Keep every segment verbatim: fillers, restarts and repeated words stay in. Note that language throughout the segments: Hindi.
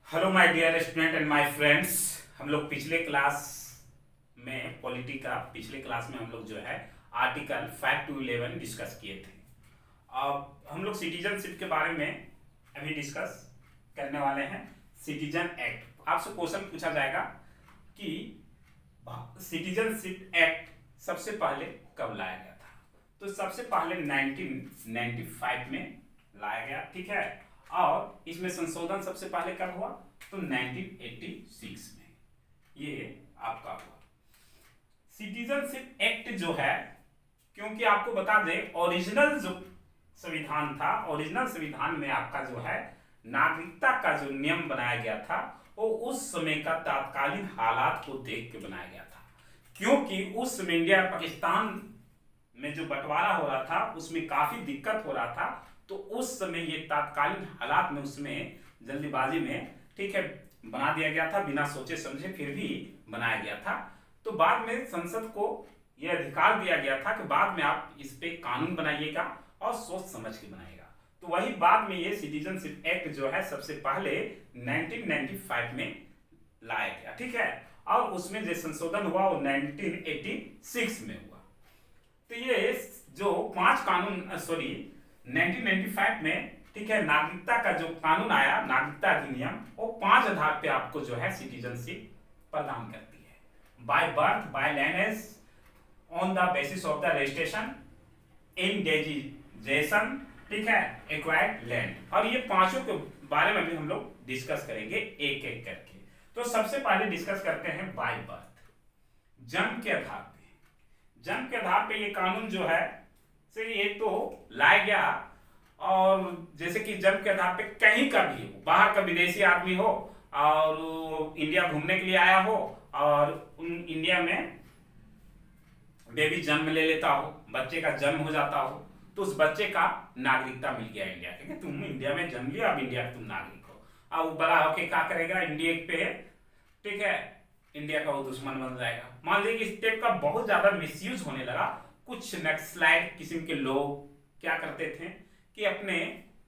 Hello my dear student and my friends. हम लोग पिछले क्लास में पॉलिटी का पिछले क्लास में हम लोग जो है article five to eleven discuss किए थे। अब हम लोग सिटीजनशिप के बारे में अभी डिस्कस करने वाले हैं। सिटीजन एक्ट, आपसे क्वेश्चन पूछा जाएगा कि सिटीजनशिप एक्ट सबसे पहले कब लाया गया था। तो सबसे पहले नाइनटीन नाइंटी फाइव में लाया गया, ठीक है। और इसमें संशोधन सबसे पहले कब हुआ? तो नाइनटीन एटी सिक्स में ये आपका हुआ। सिटीजनशिप एक्ट जो है, क्योंकि आपको बता दें ओरिजिनल जो संविधान था, ओरिजिनल संविधान में आपका जो है नागरिकता का जो नियम बनाया गया था वो उस समय का तात्कालीन हालात को देख के बनाया गया था। क्योंकि उस समय इंडिया पाकिस्तान में जो बंटवारा हो रहा था उसमें काफी दिक्कत हो रहा था, तो उस समय ये तात्कालीन हालात में उसमें जल्दीबाजी में, ठीक है, बना दिया गया था, बिना सोचे समझे फिर भी बनाया गया था। तो बाद में संसद को यह अधिकार दिया गया था कि बाद में आप इस पे कानून बनाइएगा और सोच समझ के बनाइएगा। तो वही बाद में ये सिटीजनशिप एक्ट जो है सबसे पहले नाइनटीन नाइंटी फाइव में लाया गया, ठीक है। और उसमें जो संशोधन हुआ वो नाइनटीन एटी सिक्स में हुआ। तो ये जो पांच कानून सॉरी नाइनटीन नाइंटी फाइव में, ठीक है, नागरिकता का जो कानून आया, नागरिकता अधिनियम, वो पांच आधार पे आपको जो है सिटीजनशिप प्रदान करती है। By birth, by language, on the basis of the registration, indigenisation, ठीक है, एक्वायर्ड लैंड। और ये पांचों के बारे में भी हम लोग डिस्कस करेंगे एक एक करके। तो सबसे पहले डिस्कस करते हैं बाय बर्थ, जन्म के आधार पे। जन्म के आधार पे ये कानून जो है से ये तो लाया गया, और जैसे कि जन्म के आधार पे कहीं का भी हो, बाहर का विदेशी आदमी हो और इंडिया घूमने के लिए आया हो और उन इंडिया में बेबी जन्म ले लेता हो, बच्चे का जन्म हो जाता हो, तो उस बच्चे का नागरिकता मिल गया इंडिया के, तुम इंडिया में जन्म लिया, अब इंडिया के तुम नागरिक हो। अब बड़ा होके क्या करेगा? इंडिया पे, ठीक है, इंडिया का वो दुश्मन बन जाएगा। मान लीजिए इस टाइप का बहुत ज्यादा मिसयूज होने लगा। कुछ नक्सलाइट किस्म के लोग क्या करते थे कि अपने,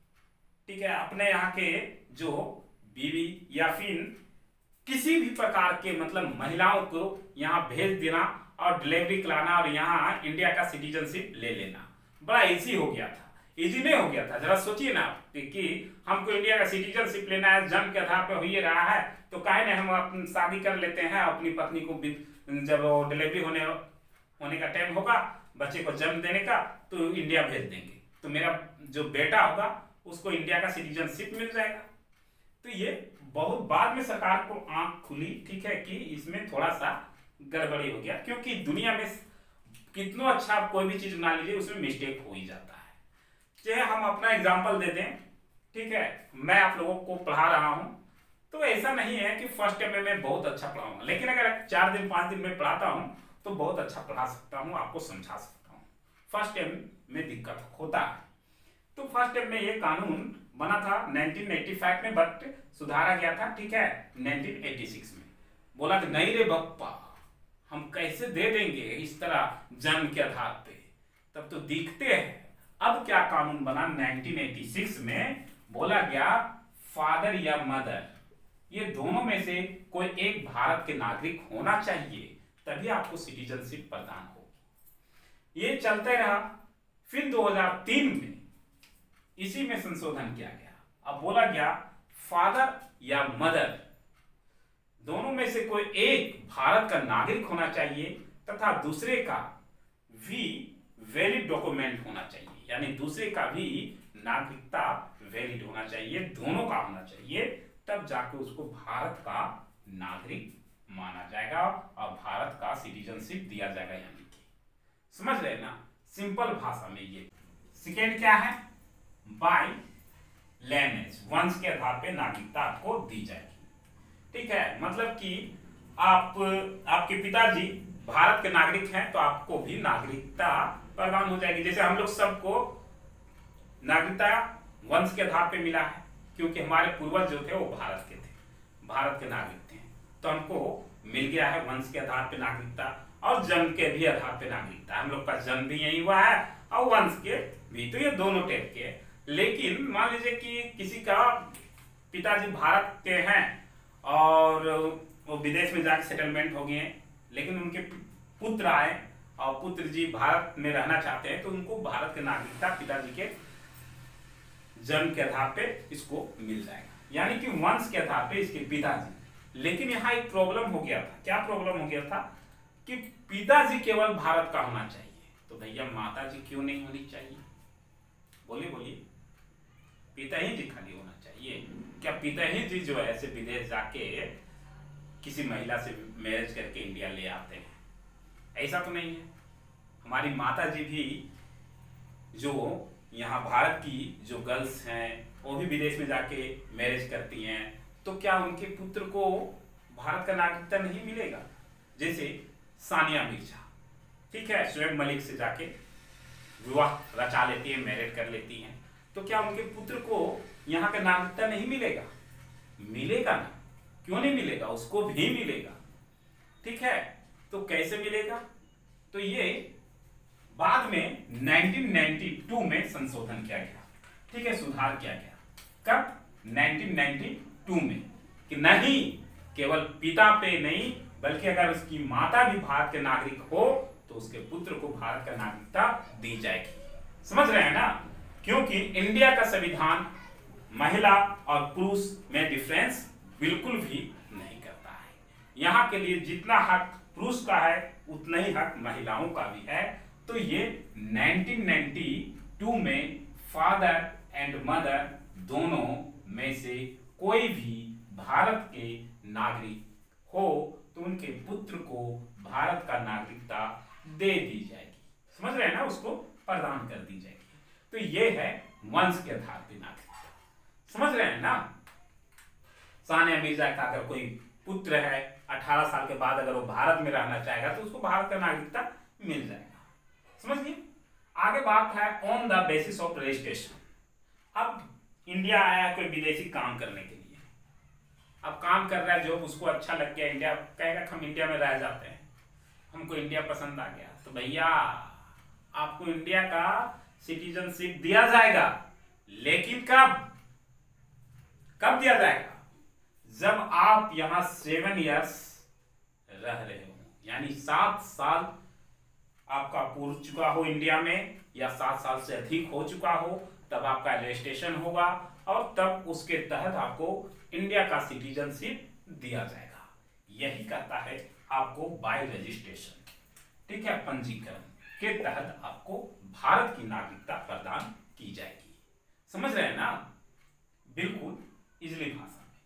ठीक है, अपने यहाँ के जो बीवी या फिर किसी भी प्रकार के मतलब महिलाओं को यहाँ भेज देना और डिलीवरी कराना और यहाँ इंडिया का सिटीजनशिप ले लेना बड़ा इजी हो गया था। इजी नहीं हो गया था, जरा सोचिए ना कि हमको इंडिया का सिटीजनशिप लेना है, जन्म के आधार पर हो ही रहा है, तो काहे नहीं हम अपनी शादी कर लेते हैं, अपनी पत्नी को जब वो डिलीवरी होने होने का टाइम होगा, बच्चे को जन्म देने का, तो इंडिया भेज देंगे, तो मेरा जो बेटा होगा उसको इंडिया का सिटीजनशिप मिल जाएगा। तो ये बहुत बाद में सरकार को आंख खुली, ठीक है, कि इसमें थोड़ा सा गड़बड़ी हो गया, क्योंकि दुनिया में कितना अच्छा आप कोई भी चीज बना लीजिए उसमें मिस्टेक हो ही जाता है। चाहे हम अपना एग्जाम्पल दे दें, ठीक है, मैं आप लोगों को पढ़ा रहा हूं, तो ऐसा नहीं है कि फर्स्ट टाइम में मैं बहुत अच्छा पढ़ाऊंगा, लेकिन अगर चार दिन पांच दिन में पढ़ाता हूं तो बहुत अच्छा पढ़ा सकता हूं, आपको समझा सकता हूं। फर्स्ट टाइम में दिक्कत होता है। तो फर्स्ट टाइम में ये कानून बना था नाइनटीन एटी फाइव में, बट सुधारा गया था, ठीक है, नाइनटीन एटी सिक्स में। बोला कि नहीं रे बप्पा, हम कैसे दे देंगे इस तरह जन्म के आधार पे, तब तो दिखते हैं। अब क्या कानून बना नाइनटीन एटी सिक्स में? बोला गया फादर या मदर, ये दोनों में से कोई एक भारत के नागरिक होना चाहिए, तभी आपको सिटीजनशिप प्रदान होगी। ये चलते रहा। फिर दो हज़ार तीन में इसी में संशोधन किया गया। अब बोला गया फादर या मदर दोनों में से कोई एक भारत का नागरिक होना चाहिए तथा दूसरे का भी वैलिड डॉक्यूमेंट होना चाहिए, यानी दूसरे का भी नागरिकता वैलिड होना चाहिए, दोनों का होना चाहिए, तब जाके उसको भारत का नागरिक माना जाएगा और भारत का सिटीजनशिप दिया जाएगा। यानी कि समझ रहे ना, सिंपल भाषा में। ये सेकेंड क्या है? बाय लैंग्वेज, वंश के आधार पे नागरिकता आपको दी जाएगी, ठीक है। मतलब कि आप आपके पिताजी भारत के नागरिक हैं तो आपको भी नागरिकता प्रदान हो जाएगी। जैसे हम लोग सबको नागरिकता वंश के आधार पे मिला है, क्योंकि हमारे पूर्वज जो थे वो भारत के थे, भारत के नागरिक थे, तो हमको मिल गया है वंश के आधार पे नागरिकता, और जन्म के भी आधार पे नागरिकता। हम लोग का जन्म भी यही हुआ है और वंश के भी, तो ये दोनों टाइप के। लेकिन मान लीजिए कि किसी का पिताजी भारत के हैं और वो विदेश में जाकर सेटलमेंट हो गए हैं, लेकिन उनके पुत्र आए और पुत्र जी भारत में रहना चाहते हैं तो उनको भारत की नागरिकता पिताजी के जन्म के आधार पे इसको मिल जाएगा, यानी कि वंश के आधार पे इसके पिताजी। लेकिन यहाँ एक प्रॉब्लम हो गया था। क्या प्रॉब्लम हो गया था कि पिताजी केवल भारत का होना चाहिए, तो भैया माता जी क्यों नहीं होनी चाहिए? बोलिए बोलिए, पिता ही जी खाली होना चाहिए क्या? पिता ही जी जो है ऐसे विदेश जाके किसी महिला से मैरिज करके इंडिया ले आते हैं? ऐसा तो नहीं है। हमारी माता जी भी जो यहाँ भारत की जो गर्ल्स हैं वो भी विदेश में जाके मैरिज करती हैं, तो क्या उनके पुत्र को भारत का नागरिकता नहीं मिलेगा? जैसे सानिया मिर्जा, ठीक है, शोएब मलिक से जाके विवाह रचा लेती है, मैरिज कर लेती हैं, तो क्या उनके पुत्र को यहाँ का नागरिकता नहीं मिलेगा? मिलेगा ना, क्यों नहीं मिलेगा? उसको भी मिलेगा, ठीक है। तो कैसे मिलेगा? तो ये बाद में नाइनटीन नाइंटी टू में संशोधन किया गया, ठीक है, सुधार किया गया। कब? नाइनटीन नाइंटी टू में, कि नहीं केवल पिता पे नहीं बल्कि अगर उसकी माता भी भारत के नागरिक हो तो उसके पुत्र को भारत का नागरिकता दी जाएगी। समझ रहे हैं ना? क्योंकि इंडिया का संविधान महिला और पुरुष में डिफरेंस बिल्कुल भी नहीं करता है। यहाँ के लिए जितना हक पुरुष का है उतना ही हक महिलाओं का भी है। तो ये नाइनटीन नाइंटी टू में फादर एंड मदर दोनों में से कोई भी भारत के नागरिक हो तो उनके पुत्र को भारत का नागरिकता दे दी जाएगी। समझ रहे हैं ना? उसको प्रदान कर दी जाएगी। तो ये है वंश के आधार पर नागरिकता। समझ रहे हैं ना? सानिया मिर्जा का अगर कोई पुत्र है अठारह साल के बाद अगर वो भारत में रहना चाहेगा तो उसको भारत का नागरिकता मिल जाएगा। समझिए। आगे बात है on the basis of registration. अब इंडिया आया कोई विदेशी काम करने के लिए, अब काम कर रहा है, जॉब उसको अच्छा लग गया, इंडिया कहेगा हम इंडिया में रह जाते हैं, हमको इंडिया पसंद आ गया, तो भैया आपको इंडिया का सिटीजनशिप दिया जाएगा। लेकिन कब कब दिया जाएगा? जब आप यहां सेवन इयर्स रह रहे हो, यानी सात साल आपका पूर चुका हो इंडिया में या सात साल से अधिक हो चुका हो, तब आपका रजिस्ट्रेशन होगा और तब उसके तहत आपको इंडिया का सिटीजनशिप दिया जाएगा। यही कहता है आपको बाय रजिस्ट्रेशन, ठीक है, पंजीकरण के तहत आपको भारत की नागरिकता प्रदान की जाएगी। समझ रहे हैं ना? बिल्कुल इजली भाषा में।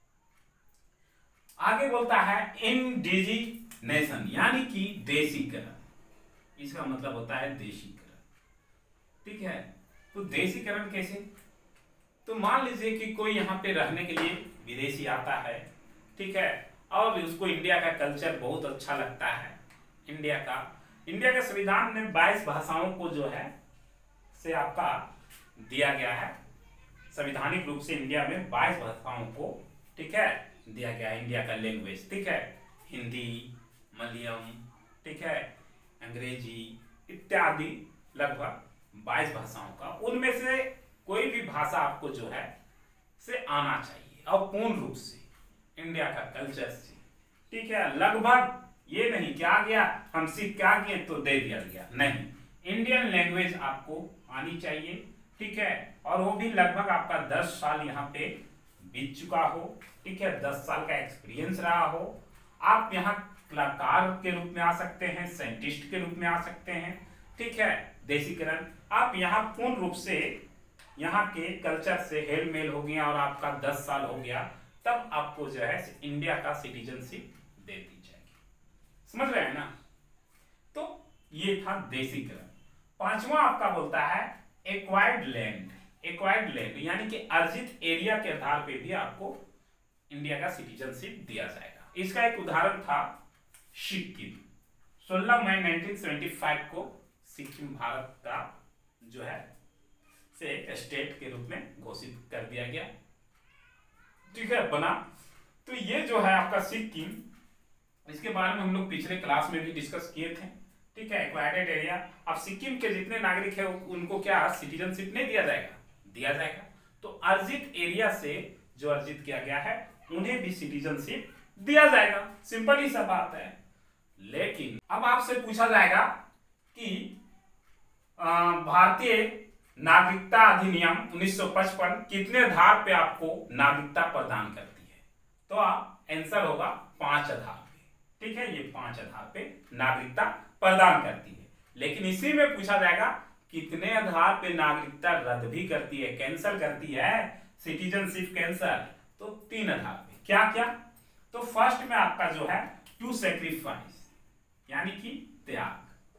आगे बोलता है इंडिजिनेशन, यानी कि देशीकरण। इसका मतलब होता है देशीकरण, ठीक है। तो देशीकरण कैसे? तो मान लीजिए कि कोई यहाँ पे रहने के लिए विदेशी आता है, ठीक है, और उसको इंडिया का कल्चर बहुत अच्छा लगता है। इंडिया का इंडिया के संविधान में बाईस भाषाओं को जो है से आपका दिया गया है। संवैधानिक रूप से इंडिया में बाईस भाषाओं को, ठीक है, दिया गया है। इंडिया का लैंग्वेज, ठीक है, हिंदी, मलयालम, ठीक है, अंग्रेजी इत्यादि लगभग बाईस भाषाओं का, उनमें से कोई भी भाषा आपको जो है से आना चाहिए और पूर्ण रूप से इंडिया का कल्चर से, ठीक है। लगभग ये नहीं कि आ गया हम सीख के आ गए तो दे दिया गया, नहीं, इंडियन लैंग्वेज आपको आनी चाहिए, ठीक है, और वो भी लगभग आपका दस साल यहाँ पे बीत चुका हो, ठीक है, दस साल का एक्सपीरियंस रहा हो। आप यहाँ कलाकार के रूप में आ सकते हैं, साइंटिस्ट के रूप में आ सकते हैं, ठीक है। देशीकरण, आप यहाँ पूर्ण रूप से यहाँ के कल्चर से हेल मेल हो गया और आपका दस साल हो गया, तब आपको जो है इंडिया का सिटीजनशिप दे दी जाएगी। समझ रहे हैं ना? तो ये था देशीकरण। पांचवा आपका बोलता है एक्वायर्ड लैंड। एक्वायर्ड लैंड यानी कि अर्जित एरिया के आधार पे भी आपको इंडिया का सिटीजनशिप दिया जाएगा। इसका एक उदाहरण था सिक्किम। सोलह मई नाइनटीन सेवेंटी फाइव को सिक्किम भारत का जो है से एक स्टेट के रूप में घोषित कर दिया गया, ठीक है, बना। तो ये जो है आपका सिक्किम, इसके बारे में हम लोग पिछले क्लास में भी डिस्कस किए थे, ठीक है, एक्वायर्ड एरिया। अब सिक्किम के जितने नागरिक है उनको क्या सिटीजनशिप नहीं दिया जाएगा? दिया जाएगा। तो अर्जित एरिया से जो अर्जित किया गया है उन्हें भी सिटीजनशिप दिया जाएगा। सिंपल ही सा बात है। लेकिन अब आपसे पूछा जाएगा कि भारतीय नागरिकता अधिनियम उन्नीस सौ पचपन कितने आधार पे आपको नागरिकता प्रदान करती है? तो आप आंसर होगा पांच आधार पे। ठीक है, ये पांच आधार पे नागरिकता प्रदान करती है। लेकिन इसी में पूछा जाएगा कितने आधार पे नागरिकता रद्द भी करती है, कैंसिल करती है, सिटीजनशिप कैंसिल? तो तीन आधार पे। क्या क्या? तो फर्स्ट में आपका जो है टू सैक्रिफाइस, यानी कि त्याग।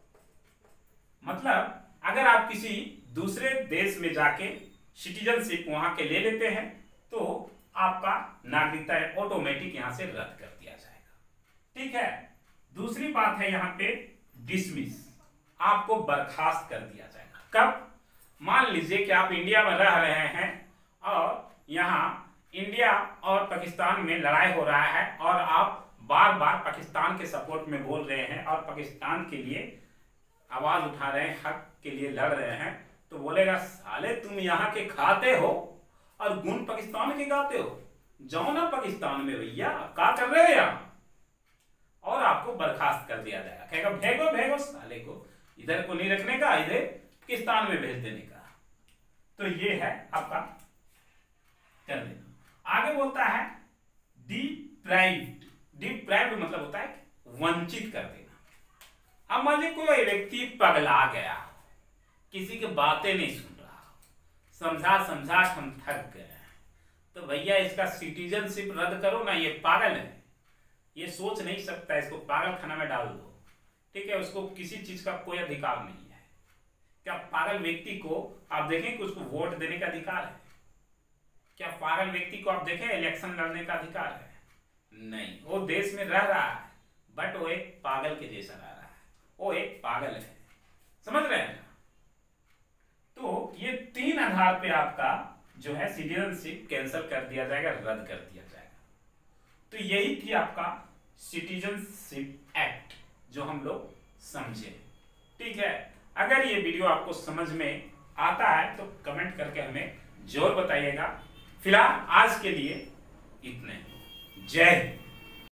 मतलब अगर आप किसी दूसरे देश में जाके सिटीजनशिप वहां के ले लेते हैं तो आपका नागरिकता ऑटोमेटिक यहां से रद्द कर दिया जाएगा। ठीक है। दूसरी बात है यहाँ पे डिसमिस, आपको बर्खास्त कर दिया जाएगा। कब? मान लीजिए कि आप इंडिया में रह रहे हैं और यहाँ इंडिया और पाकिस्तान में लड़ाई हो रहा है और आप बार बार पाकिस्तान के सपोर्ट में बोल रहे हैं और पाकिस्तान के लिए आवाज उठा रहे हैं, हक के लिए लड़ रहे हैं, तो बोलेगा साले तुम यहाँ के खाते हो और गुण पाकिस्तान के गाते हो, जाओ ना पाकिस्तान में भैया, क्या कर रहे हो यहाँ? और आपको बर्खास्त कर दिया जाएगा। कहेगा भेगो भेगो साले को, इधर को नहीं रखने का, इधर पाकिस्तान में भेज देने का। तो ये है आपका कर देना। आगे बोलता है डिप्राइव्ड। डिप्राइव्ड मतलब होता है वंचित कर देना। अब मान लीजिए कोई व्यक्ति पगला गया, किसी की बातें नहीं सुन रहा, समझा समझा हम थक गए, तो भैया इसका सिटीजनशिप रद्द करो ना, ये पागल है, ये सोच नहीं सकता, इसको पागल खाना में डाल दो। ठीक है, उसको किसी चीज का कोई अधिकार नहीं है। क्या पागल व्यक्ति को आप देखें कि उसको वोट देने का अधिकार है? क्या पागल व्यक्ति को आप देखें इलेक्शन लड़ने का अधिकार है? नहीं। वो देश में रह रहा है बट वो एक पागल के जैसा रह रहा है, वो एक पागल है। समझ रहे हैं? तो ये तीन आधार पे आपका जो है सिटीजनशिप कैंसिल कर दिया जाएगा, रद्द कर दिया जाएगा। तो यही थी आपका सिटीजनशिप एक्ट जो हम लोग समझे। ठीक है, अगर ये वीडियो आपको समझ में आता है तो कमेंट करके हमें जरूर बताइएगा। फिलहाल आज के लिए इतने। जय हिंद।